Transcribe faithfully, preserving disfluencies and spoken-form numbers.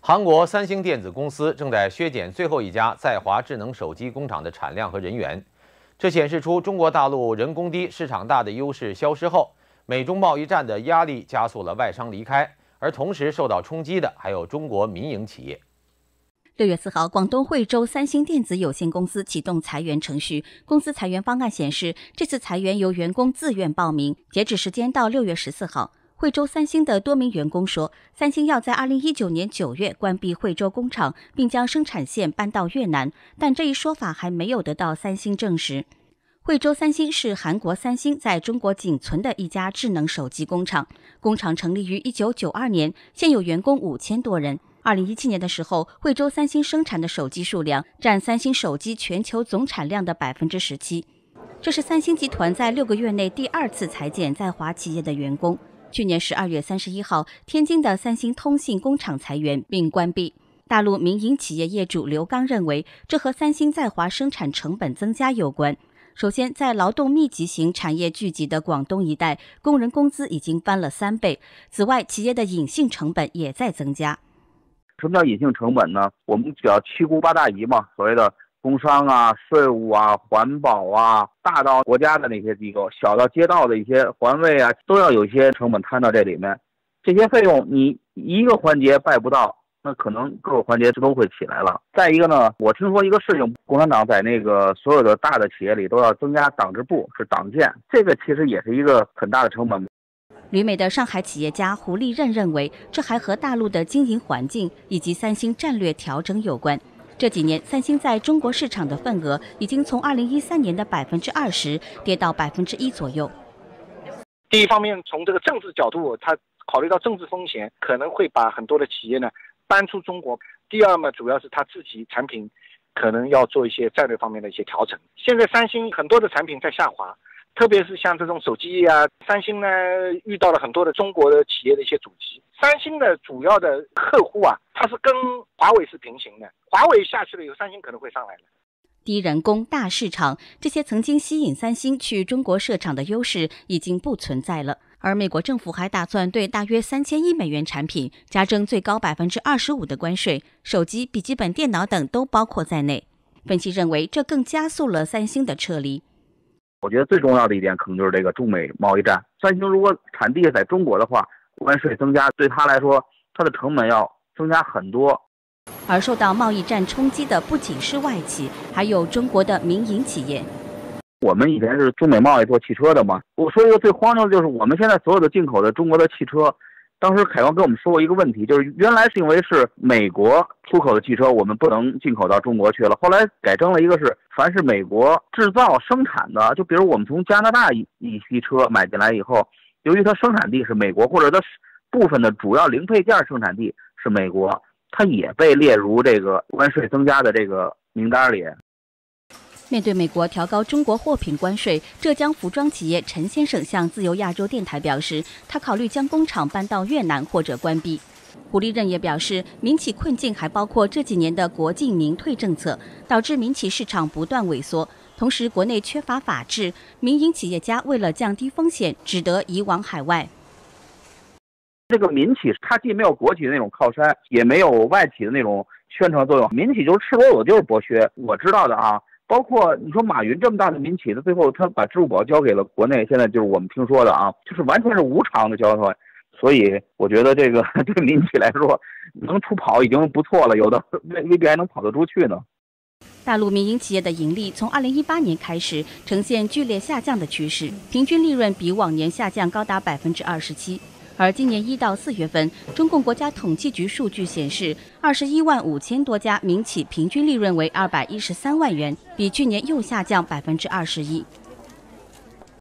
韩国三星电子公司正在削减最后一家在华智能手机工厂的产量和人员，这显示出中国大陆人工低、市场大的优势消失后，美中贸易战的压力加速了外商离开，而同时受到冲击的还有中国民营企业。 六月四号，广东惠州三星电子有限公司启动裁员程序。公司裁员方案显示，这次裁员由员工自愿报名，截止时间到六月十四号。惠州三星的多名员工说，三星要在二零一九年九月关闭惠州工厂，并将生产线搬到越南，但这一说法还没有得到三星证实。惠州三星是韩国三星在中国仅存的一家智能手机工厂，工厂成立于一九九二年，现有员工五千多人。 二零一七年的时候，惠州三星生产的手机数量占三星手机全球总产量的百分之十七。这是三星集团在六个月内第二次裁减在华企业的员工。去年十二月三十一号，天津的三星通信工厂裁员并关闭。大陆民营企业业主刘刚认为，这和三星在华生产成本增加有关。首先，在劳动密集型产业聚集的广东一带，工人工资已经翻了三倍。此外，企业的隐性成本也在增加。 什么叫隐性成本呢？我们叫七姑八大姨嘛，所谓的工商啊、税务啊、环保啊，大到国家的那些机构，小到街道的一些环卫啊，都要有一些成本摊到这里面。这些费用你一个环节办不到，那可能各个环节都会起来了。再一个呢，我听说一个事情，共产党在那个所有的大的企业里都要增加党支部，是党建，这个其实也是一个很大的成本。 旅美的上海企业家胡立任认为，这还和大陆的经营环境以及三星战略调整有关。这几年，三星在中国市场的份额已经从二零一三年的百分之二十跌到百分之一左右。 第一方面，从这个政治角度，它考虑到政治风险，可能会把很多的企业呢搬出中国。第二嘛，主要是它自己产品可能要做一些战略方面的一些调整。现在三星很多的产品在下滑。 特别是像这种手机啊，三星呢遇到了很多的中国的企业的一些阻击。三星的主要的客户啊，它是跟华为是平行的，华为下去了以后，三星可能会上来了。 低人工、大市场，这些曾经吸引三星去中国设厂的优势已经不存在了。而美国政府还打算对大约三千亿美元产品加征最高百分之二十五的关税，手机、笔记本电脑等都包括在内。分析认为，这更加速了三星的撤离。 我觉得最重要的一点可能就是这个中美贸易战。三星如果产地在中国的话，关税增加对它来说，它的成本要增加很多。 而受到贸易战冲击的不仅是外企，还有中国的民营企业。 我们以前是中美贸易做汽车的嘛，我说一个最荒谬的就是我们现在所有的进口的中国的汽车。 当时海关跟我们说过一个问题，就是原来是因为是美国出口的汽车，我们不能进口到中国去了。后来改正了一个是，凡是美国制造生产的，就比如我们从加拿大一一批车买进来以后，由于它生产地是美国，或者它部分的主要零配件生产地是美国，它也被列入这个关税增加的这个名单里。 面对美国调高中国货品关税，浙江服装企业陈先生向自由亚洲电台表示，他考虑将工厂搬到越南或者关闭。胡立任也表示，民企困境还包括这几年的国进民退政策，导致民企市场不断萎缩。同时，国内缺乏法治，民营企业家为了降低风险，只得移往海外。 这个民企它既没有国企的那种靠山，也没有外企的那种宣传作用，民企就是赤裸裸就是剥削。我知道的啊。 包括你说马云这么大的民企的，最后他把支付宝交给了国内，现在就是我们听说的啊，就是完全是无偿的交换。所以我觉得这个对民企来说，能出跑已经不错了，有的未未必还能跑得出去呢。 大陆民营企业的盈利从二零一八年开始呈现剧烈下降的趋势，平均利润比往年下降高达百分之二十七。 而今年一到四月份，中共国家统计局数据显示，二十一万五千多家民企平均利润为二百一十三万元，比去年又下降百分之二十一。